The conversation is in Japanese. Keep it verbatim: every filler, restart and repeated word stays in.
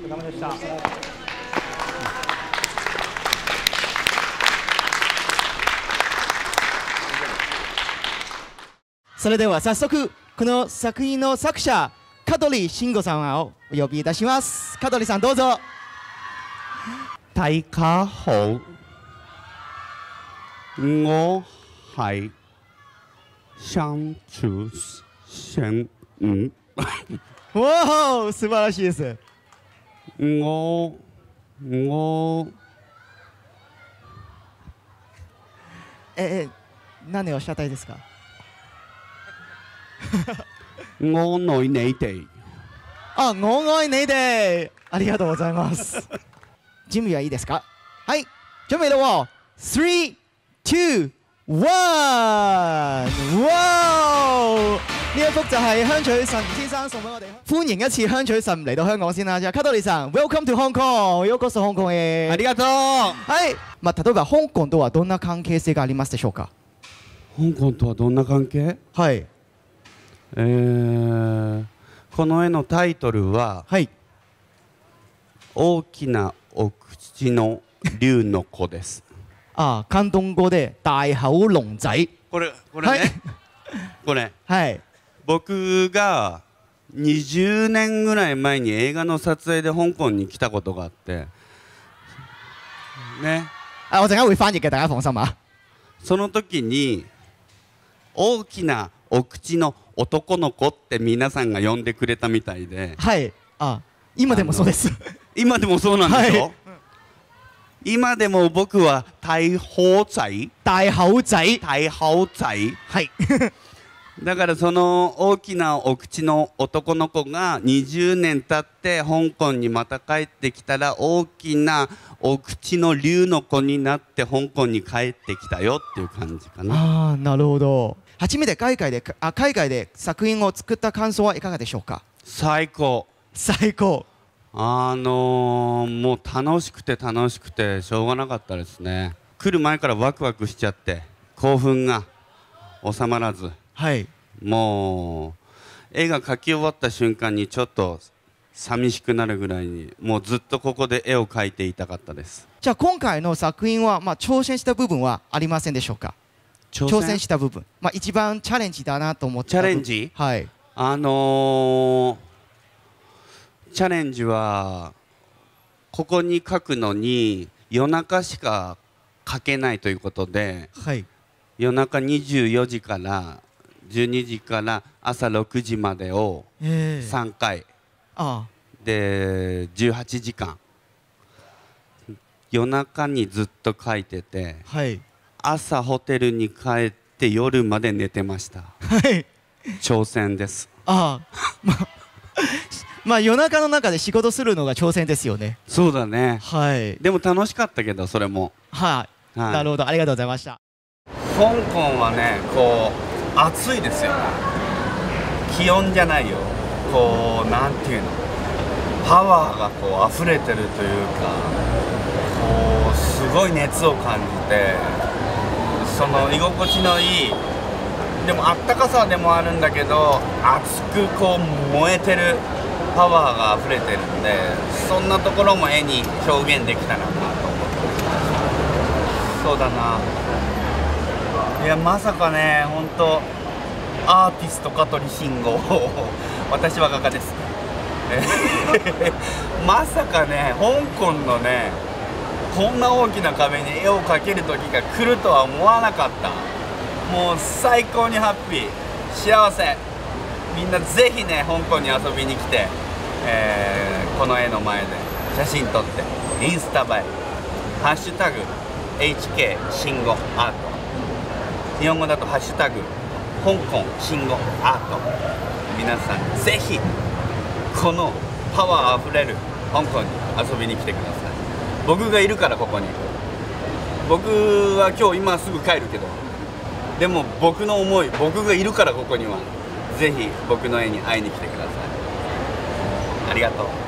お疲れ様でした。それでは早速この作品の作者香取慎吾さんをお呼びいたします。香取さんどうぞ。 大家好，我係相處成嗯， 哇、素晴らしいです。 我我ええ、何をおっしゃったいですか。 我愛你哋。 あ、我愛你哋。ありがとうございます。準備はいいですか。はい、準備咯。three, two, one， 哇！呢一幅就係香取慎先生送俾我哋。歡迎一次香取慎嚟到香港先啦。じゃあ香取さん ，Welcome to Hong Kong。ようこそ香港へ。 ありがとう。 はい。まあ例えば香港とはどんな関係性がありますでしょうか。 香港とはどんな関係？ はい。 えー、この絵のタイトルは、 はい、 大きなお口の龍の子です。 あ、広東語で大口龍仔。 これこれね、はい、これ、 はい、 僕がにじゅうねんぐらい前に映画の撮影で香港に来たことがあってね。 あ、我陣間會翻譯嘅，大家放心啊。 その時に大きなお口の男の子って皆さんが呼んでくれたみたいで。 はい。あ、今でもそうです。 今でもそうなんでしょ。はい、今でも僕は大口仔。 大口仔。 大口仔。 はい。 だからその大きなお口の男の子がにじゅうねん経って香港にまた帰ってきたら大きなお口の龍の子になって香港に帰ってきたよっていう感じかな。 ああ、なるほど。初めて海外であ海外で作品を作った感想はいかがでしょうか。 最高。 最高。 あのー、もう楽しくて楽しくてしょうがなかったですね。来る前からワクワクしちゃって興奮が収まらず、 はい、 もう絵が描き終わった瞬間にちょっと寂しくなるぐらいにもうずっとここで絵を描いていたかったです。 じゃあ今回の作品は、まあ、挑戦した部分はありませんでしょうか。挑戦、挑戦した部分、まあ、一番チャレンジだなと思った。 チャレンジ、 はい、 あのー、チャレンジはここに描くのに夜中しか描けないということで、 はい、 夜中にじゅうよじからじゅうにじから朝ろくじまでをさんかい、 ああでじゅうはちじかん夜中にずっと描いてて、 はい、 朝ホテルに帰って夜まで寝てました。 はい、 挑戦です。 ああ、まあ、まあ夜中の中で仕事するのが挑戦ですよね。 そうだね。 はい。 でも楽しかったけどそれも。 はい。はい、なるほど、ありがとうございました。 香港はね、こう暑いですよ。気温じゃないよ。こうなんていうの、パワーがこう溢れてるというか、こうすごい熱を感じて、その居心地のいい、でもあったかさでもあるんだけど熱くこう燃えてるパワーが溢れてるんで、そんなところも絵に表現できたらなと思って。そうだな、いやまさかね、本当アーティスト香取慎吾私は画家ですまさかね、香港のねこんな大きな壁に絵を描ける時が来るとは思わなかった。もう最高にハッピー、幸せ。みんなぜひね香港に遊びに来て、えー、この絵の前で写真撮ってインスタ映え、ハッシュタグ エイチケー 慎吾アート、日本語だとハッシュタグ香港慎吾アート、皆さんぜひこのパワーあふれる香港に遊びに来てください。僕がいるからここに。僕は今日今すぐ帰るけど、でも僕の思い、僕がいるからここにはぜひ僕の絵に会いに来てください。ありがとう。